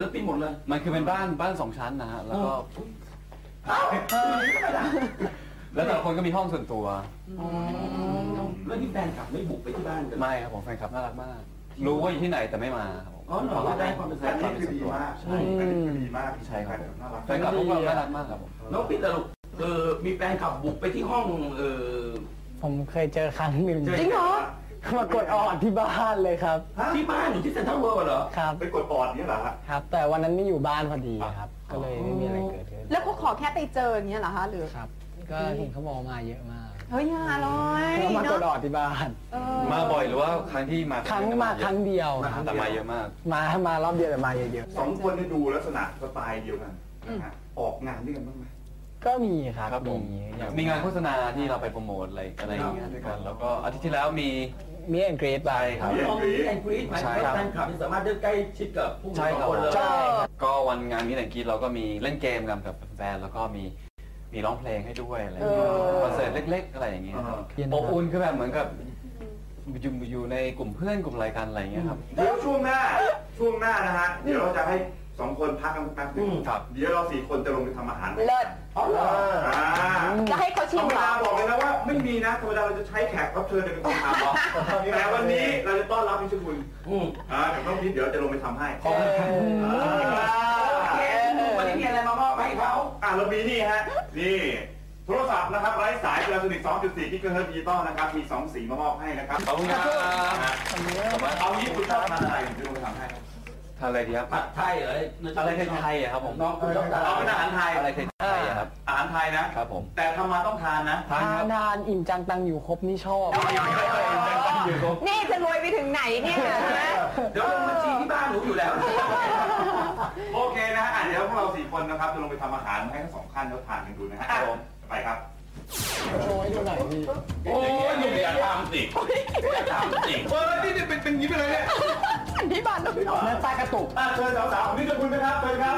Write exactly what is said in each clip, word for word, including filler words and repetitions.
ศิลปินหมดเลยมันคือเป็นบ้านบ้านสองชั้นนะฮะแล้วก็แล้วแต่คนก็มีห้องส่วนตัวแล้วนี่แฟนคลับไม่บุกไปที่บ้านกันไม่ครับผมแฟนคลับน่ารักมากรู้ว่าอยู่ที่ไหนแต่ไม่มาครับผมอ๋อเหรอได้ความเป็นส่วนตัวคือดีมากใช่ดีมากใช่ครับแฟนคลับพวกเราน่ารักมากครับผมน้องปิ๊ดอะลูกเออมีแฟนคลับบุกไปที่ห้องเออผมเคยเจอครั้งหนึ่งจริงเหรอมากดออดที่บ้านเลยครับที่บ้านอยู่ที่เซ็นทรัลเวิลด์เหรอครับไปกดออดนี่เหรอครับแต่วันนั้นไม่อยู่บ้านพอดีครับก็เลยไม่มีอะไรเกิดขึ้นแล้วเขาขอแค่ไปเจออย่างเงี้ยเหรอคะหรือครับก็เห็นเขาบอกมาเยอะมากเฮ้ยฮาร้อยเขามากดออดที่บ้านมาบ่อยหรือว่าครั้งที่มาครั้งมาครั้งเดียวแต่มาเยอะมากมามารอบเดียวแต่มาเยอะๆสองคนได้ดูลักษณะสไตล์เดียวกันออกงานด้วยกันบ้างไหมก็มีครับมีมีงานโฆษณาที่เราไปโปรโมทอะไรอะไรอย่างเงี้ยด้วยกันแล้วก็อาทิตย์ที่แล้วมีมีแอนกรีดไปครับมีแอนกรีดหมายถึงว่าแฟนคลับสามารถได้ใกล้ชิดกับผู้คนเลยก็วันงานมีแอนกรีดเราก็มีเล่นเกมกันกับแฟนแล้วก็มีมีร้องเพลงให้ด้วยอะไรคอนเสิร์ตเล็กๆอะไรอย่างเงี้ยอบอุ่นคือแบบเหมือนกับอยู่อยู่ในกลุ่มเพื่อนกลุ่มอะไรกันอะไรเงี้ยครับเดี๋ยวช่วงหน้าช่วงหน้านะฮะเดี๋ยวเราจะให้สองคนพักกันแป๊บนึงเดี๋ยวเราสี่คนจะลงไปทำอาหารเลิศจะให้เขาชิมธรรมดาบอกเลยนะว่าไม่มีนะธรรมดาเราจะใช้แขกรับเชิญเป็นคนทำแต่วันนี้เราจะต้อนรับพี่ชุกุลอ่าเดี๋ยวน้องพีทเดี๋ยวจะลงไปทำให้ขอบคุณครับวันนี้มีอะไรมามอบให้เขาอ่าเรามีนี่ฮะนี่โทรศัพท์นะครับไร้สายเปลือกสนิท สองจุดสี่ กิกะเฮิรตซ์ดิจิตอลนะครับมีสองสีมามอบให้นะครับขอบคุณครับเอางี้คุณชอบทานอะไรผมจะลงไปทำให้ทานอะไรดีครับผัดไทยอะไรอะไรไทยอะครับผมน้องคุณชอบทานเอาเป็นอาหารไทยอะไรไทยอะครับอาหารไทยนะครับผมแต่ทำมาต้องทานนะทานทานอิ่มจังตังอยู่ครบนี่ชอบนี่จะรวยไปถึงไหนเนี่ยเดี๋ยวลงบัญชีที่บ้านหนูอยู่แล้วโอเคนะฮะเดี๋ยวพวกเราสี่คนนะครับจะลงไปทำอาหารให้ทั้งสองท่านเขาทานกันดูนะฮะไปครับโชว์ให้ดูหน่อยพี่โอ้ยหนูอย่าทำสิอย่าทำสิเฮ้ยนี่เป็นเป็นยิ้มไปเลยเนี่ยที่บ้านต้องเนื้อปลากระตุกอ่ะเชิญสาวๆนี่จะคุณนะครับเชิญครับ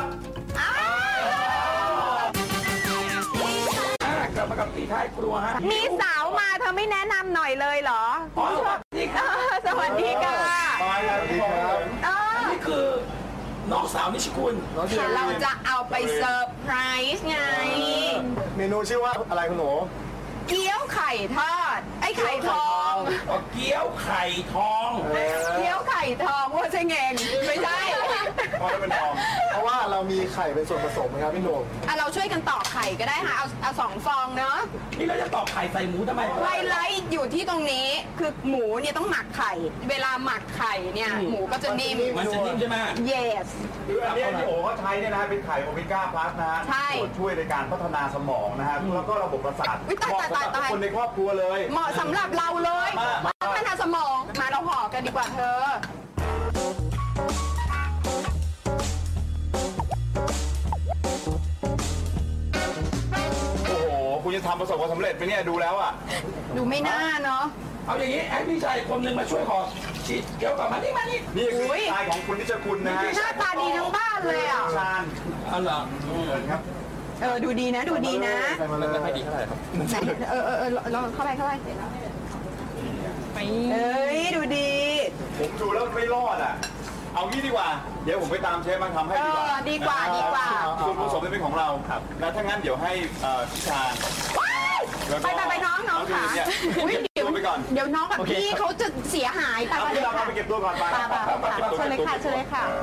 กลับมากับตีท้ายครัวฮะมีสาวมาเธอไม่แนะนำหน่อยเลยเหรอสวัสดีค่ะสวัสดีค่ะสวัสดีครับนี่คือน้องสาวนิชคุณเราจะเอาไปเซอร์ไพรส์ไงเมนูชื่อว่าอะไรคุณหนูเกี๊ยวไข่ทอดไอ้ไข่ทองเกี๊ยวไข่ทองเกี๊ยวไข่ทองว่าใช่เงงไม่ใช่เพราะเป็นทองเพราะว่าเรามีไข่เป็นส่วนผสมนะครับพี่หนุ่มอ่ะเราช่วยกันตอกไข่ก็ได้ค่ะเอาเอาสองฟองเนาะนี่เราจะตอกไข่ใส่หมูทำไมไฮไลท์อยู่ที่ตรงนี้คือหมูเนี่ยต้องหมักไข่เวลาหมักไข่เนี่ยหมูก็จะนิ่มมันจะนิ่มใช่ไหม yes คืออันนี้ที่โอ๋เขาใช้เนี่ยนะเป็นไข่โอเมก้าพลัสนะฮะช่วยในการพัฒนาสมองนะฮะแล้วก็ระบบประสาทตายตายตายตายคนในครอบครัวเลยเหมาะสำหรับเราเลยพัฒนาสมองมาเราห่อกันดีกว่าเธอโอ้โหคุณจะทำประสบความสำเร็จไหมเนี่ยดูแล้วอ่ะดูไม่น่าเนาะเอาอย่างนี้ให้พี่ชายคนหนึ่งมาช่วยห่อชีสเกี่ยวกับมานี่มานี่นี่คือชายของคุณนิชคุณนะหน้าตาดีทั้งบ้านเลยอ่ะชาญอ๋อเหรอครับเออดูดีนะดูดีนะไม่ค่อยดีเท่าไหร่ครับเออเออเออลองเข้าไปเข้าไปไปเอ้ยดูดีผมดูแล้วไม่รอดอ่ะเอางี้ดีกว่าเดี๋ยวผมไปตามเชฟมาทำให้ดีกว่าดีกว่าดีกว่าส่วนผสมเป็นของเราครับแล้วถ้างั้นเดี๋ยวให้พี่ชาญไปไปไปน้องน้องค่ะเดี๋ยวไปก่อนเดี๋ยวน้องกับพี่เขาจะเสียหายไปไปเลยค่ะไปเก็บตัวก่อนไปเชิญเลยค่ะเชิญเลยค่ะ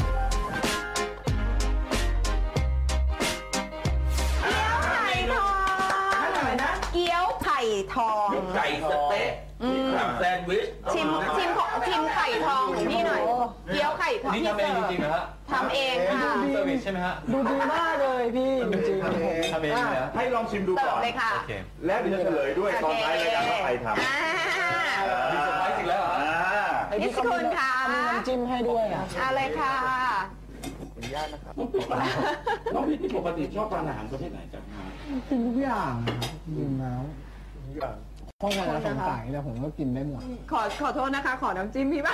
เกี๊ยวไข่ทองไก่สเต๊ะแซนด์วิชชิมชิมชิมไข่ทองของพี่หน่อยเกี๊ยวไข่ทองนี่ทำเองจริงๆนะฮะทำเองค่ะเซอร์วิสใช่ไหมฮะดูดีมากเลยพี่จริงๆทำเองเลยให้ลองชิมดูก่อนเลยค่ะแล้วเดี๋ยวจะเฉลยด้วยตอนท้ายรายการว่าใครทำมีเซอร์ไพรส์อีกแล้วเหรอนิชคุณค่ะมีน้ำจิ้มให้ด้วยอ่ะอะไรค่ะขออนุญาตนะครับน้องพี่ที่ปกติชอบทานอาหารประเภทไหนกันกินทุกอย่างนะครับกินแล้วทุกอย่างข้าวมันต่างๆแต่ผมก็กินได้หมดขอขอโทษนะคะขอน้ำจิ้มพี่บ้าง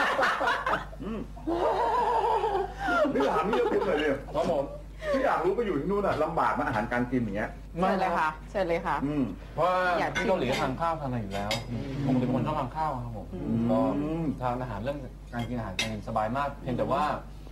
ไม่ถามนี่จะพูดเลยเลยครับผมที่อยากรู้ไปอยู่ที่นู่นอ่ะลำบากมาอาหารการกินอย่างเงี้ยเชิญเลยค่ะเชิญเลยค่ะเพราะที่เกาหลีทานข้าวทานอะไรอยู่แล้วผมเป็นคนชอบทานข้าวครับผมก็ทานอาหารเรื่องการกินอาหารการกินสบายมากเพียงแต่ว่า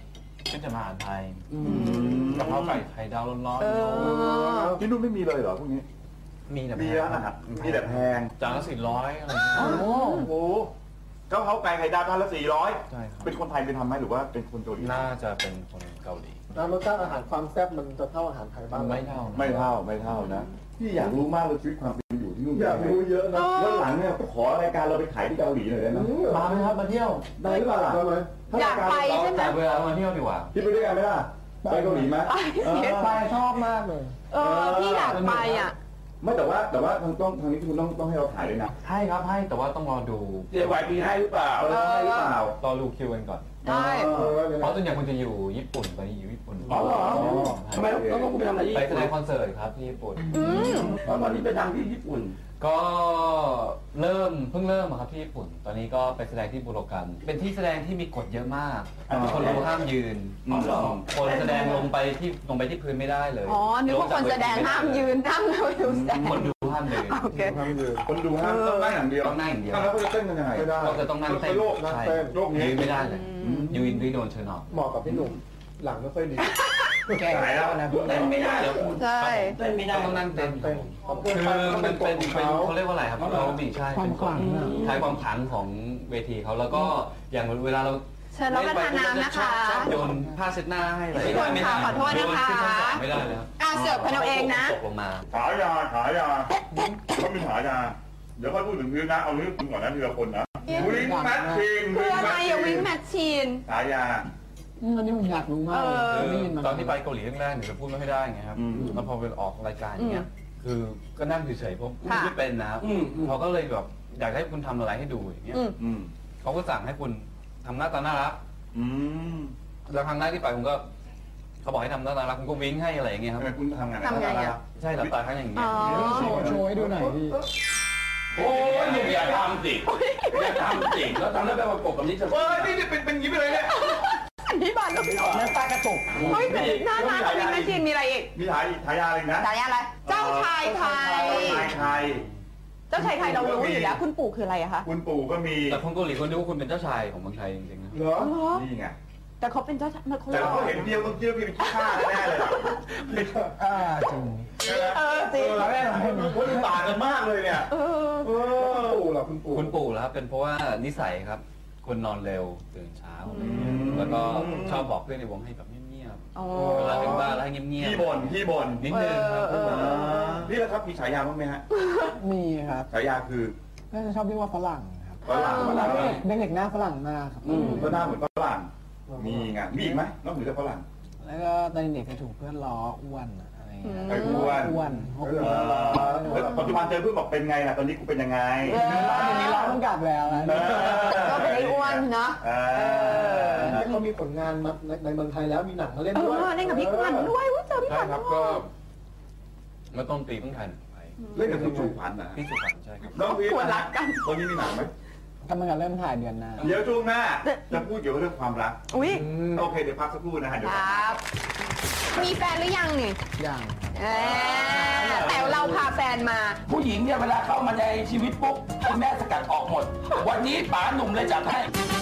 เป็นอาหารไทยกะเพราไก่ไข่ดาวร้อนๆที่นู่นไม่มีเลยเหรอพวกนี้มีแต่มีร้านอาหารมีแต่แพงจานละสี่ร้อยอะไรโอ้โหกะเพราไก่ไข่ดาวจานละสี่ร้อยใช่ครับเป็นคนไทยเป็นทำไหมหรือว่าเป็นคนเกาหลีน่าจะเป็นคนเกาหลีแล้วรสชาติอาหารความแซ่บมันจะเท่าอาหารไทยบ้างไม่เท่าไม่เท่าไม่เท่านะพี่อยากรู้มากเลยชีวิตความเป็นอยู่ที่นู่นอยากรู้เยอะนะวันหลังเนี่ยขอรายการเราไปขายที่เกาหลีหน่อยได้ไหมมาไหมครับมาเที่ยวได้หรือเปล่าอยากไปใช่ไหมเวลามาเที่ยวดีกว่าพี่ไปด้วยกันไหมล่ะไปเกาหลีไหมไปชอบมากเลยเออพี่อยากไปอ่ะไม่แต่ว่าแต่ว่าทางต้องทางนี้คุณต้องต้องให้เราถ่ายด้วยนะให้ครับให้แต่ว่าต้องรอดูเดี๋ยวไหวปีให้หรือเปล่าให้หรือเปล่ารอดูคิวกันก่อนใช่เพราะส่วนใหญ่คุณจะอยู่ญี่ปุ่นไปอยู่ญี่ปุ่นอ๋อเหรอทำไมต้องต้องไปทำอะไรญี่ปุ่นไปแสดงคอนเสิร์ตครับที่ญี่ปุ่นตอนนี้ไปดังที่ญี่ปุ่นก็เริ่มเพิ่งเริ่มครับที่ญี่ปุ่นตอนนี้ก็ไปแสดงที่บุโรกันเป็นที่แสดงที่มีกฎเยอะมากคนดูห้ามยืนคนแสดงลงไปที่ลงไปที่พื้นไม่ได้เลยอ๋อนึกว่าคนแสดงห้ามยืนนั่งเลยดูแสดงคนดูห้ามยืนคนดูห้ามต้องนั่งอย่างเดียวต้องนั่งอย่างเดียวแล้วเขาจะเต้นกันยังไงก็จะต้องนั่งเต้นโลกใช่โลกนี้ยืนไม่ได้เลยยืนที่โดนเชิญออกเหมาะกับพี่หนุ่มหลังไม่ค่อยดีแก่แล้วนะเต้นไม่ได้เหรอคุณใช่เต้นไม่ได้ต้องนั่งเต้นคือมันเป็นเป็นเขาเรียกว่าอะไรครับเขาบีใช่ความขลังใช้ความขลังของเวทีเขาแล้วก็อย่างเวลาเราเชิญรับประทานน้ำนะคะโยนผ้าเช็ดหน้าให้อะไรไม่ได้ขอโทษนะคะไม่ได้เลยอ่าเสิร์ฟกันเอาเองนะตกลงมาขายาขายาเขามีขายาเดี๋ยวค่อยพูดถึงพื้นนะเอาเรื่องคุณก่อนนะทีละคนนะวิ่งแมชชีนเพื่ออะไรอย่าวิ่งแมชชีนขายาอันนี้ผมอยากรู้มากตอนที่ไปเกาหลีแรกๆหนูจะพูดไม่ได้ไงครับแล้วพอไปออกรายการอย่างเงี้ยคือก็นั่งเฉยๆเพราะไม่เป็นนะครับเขาก็เลยแบบอยากให้คุณทำอะไรให้ดูอย่างเงี้ยเขาก็สั่งให้คุณทำหน้าตาน่ารักแล้วครั้งแรกที่ไปผมก็เขาบอกให้ทำหน้าตาน่ารักผมก็วิ่งให้อะไรอย่างเงี้ยครับคุณทำงานทำไงอ่ะใช่หลับตาข้างอย่างเงี้ยโชว์โชว์ให้ดูหน่อยพี่โอ้ยอย่าทำสิอย่าทำสิแล้วทำแล้วไปประกบกับนี้จะเฮ้ยนี่เป็นเป็นยิ้มไปเลยเนี่ยนี่บ้านก็ไม่ออกแล้วตากระตุกเฮ้ยเป็นหน้าหน้าของวิ่งแมชชีนมีอะไรอีกมีถ่ายถ่ายอะไรนะถ่ายอะไรเจ้าชายไทยเจ้าชายไทยเจ้าชายไทยเรารู้อยู่แล้วคุณปู่คืออะไรอะคะคุณปู่ก็มีแต่คนเกาหลีคนนึกว่าคุณเป็นเจ้าชายของเมืองไทยจริงๆนะเหรอนี่ไงแต่เขาเป็นเจ้าชายมันคนละแต่เขาเห็นเดียวต้องเชื่อพี่เป็นขี้ข้าแน่เลยอ่าจริงเออจริงแม่คนต่างกันมากเลยเนี่ยเออคุณปู่เหรอคุณปู่คุณปู่แล้วเป็นเพราะว่านิสัยครับคนนอนเร็วตื่นเช้าแล้วก็ชอบบอกเพื่อนในวงให้แบบเงียบๆเวลาถึงบ้านแล้วให้เงียบๆพี่บ่นพี่บ่นนิดนึงครับนี่แหละครับมีฉายาบ้างไหมฮะมีครับฉายาคือน่าจะชอบเรียกว่าฝรั่งครับฝรั่งฝรั่งเด็กๆหน้าฝรั่งมากครับก็หน้าเหมือนฝรั่งมีไงมีอีกไหมนอกจากฝรั่งแล้วก็ตอนเด็กๆถูกเพื่อนล้ออ้วนอะไรเงี้ยอ้วนอ้วนปัจจุบันเจอเพื่อนบอกเป็นไงล่ะตอนนี้กูเป็นยังไงตอนนี้ล้อต้องกลับแล้วก็เป็นไอ้อ้วนเนาะเขามีผลงานมาในเมืองไทยแล้วมีหนังมาเล่นด้วยเล่นกับพี่ขวัญด้วยว่าเจอพี่ขวัญครับก็เมื่อต้นปีเพิ่งถ่ายไปเล่นกับพี่สุพรรณนะพี่สุพรรณใช่ครับน้องพี่ควรรักกันตอนนี้มีหนังไหมกำลังจะเริ่มถ่ายเดือนหน้าเดี๋ยวช่วงหน้าจะพูดเกี่ยวกับเรื่องความรักอุ้ยโอเคเดี๋ยวพักสักครู่นะฮะเดี๋ยวครับมีแฟนหรือยังนี่ยังแต่เราพาแฟนมาผู้หญิงเนี่ยเวลาเข้ามาในชีวิตปุ๊บคุณแม่สกัดออกหมดวันนี้ป๋าหนุ่มเลยจัดให้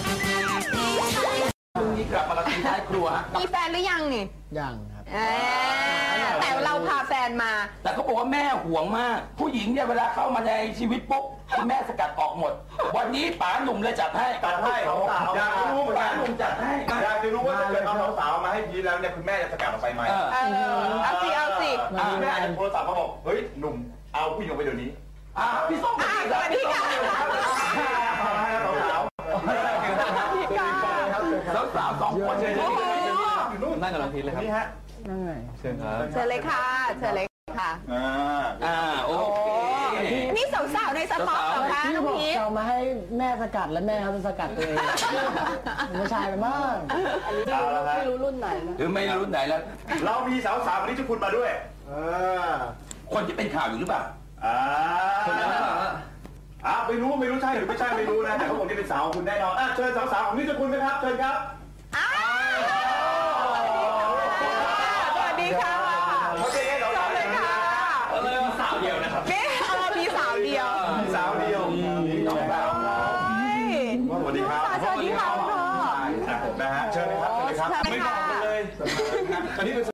ลุงนี้กลับมาละตีท้ายครัวมีแฟนหรือยังนี่ยังครับแต่เราพาแฟนมาแต่เขาบอกว่าแม่ห่วงมากผู้หญิงเนี่ยเวลาเข้ามาในชีวิตปุ๊บคุณแม่สกัดออกหมดวันนี้ป๋าหนุ่มเลยจัดให้จัดให้สาวอยากรู้เหมือนกันหนุ่มจัดให้อยากจะรู้ว่าถ้าเอาสาวมาให้พีแล้วเนี่ยคุณแม่จะสกัดออกไปไหมเอาสิเอาสิแม่อาจจะโทรศัพท์มาบอกเฮ้ยหนุ่มเอาผู้หญิงไปเดี๋ยวนี้อ่าพี่ส้มสวัสดีค่ะสาวสาวสองคนเชิญนั่งกับน้องพีทเลยครับนี่ฮะนั่งไงเชิญครับเชิญเลยค่ะเชิญเลยค่ะอ่าอ่าโอ้นี่สาวๆในสต็อกเหรอคะน้องพีทเอามาให้แม่สกัดแล้วแม่เขาจะสกัดตัวเองไม่ใช่ไปมากไม่รู้รุ่นไหนนะหรือไม่รู้รุ่นไหนแล้วเรามีสาวๆคนนี้จะคุณมาด้วยคนที่เป็นข่าวอยู่หรือเปล่าอ่าคนนั้นอ่าไม่รู้ไม่รู้ใช่หรือไม่ใช่ไม่รู้นะแต่เขาบอกที่เป็นสาวคุณแน่นอนอ่ะเชิญสาวๆของนี่จะคุณนะครับเชิญครับสวัสดีค่ะโอเคเราเลยค่ะเรามีสาวเดียวนะครับนี่เรามีสาวเดียวสาวเดียวน้องสาวสวัสดีครับสวัสดีค่ะพ่อนะฮะเชิญเลยครับเชิญเลยครับไม่บอกกันเลยอันนี้เป็น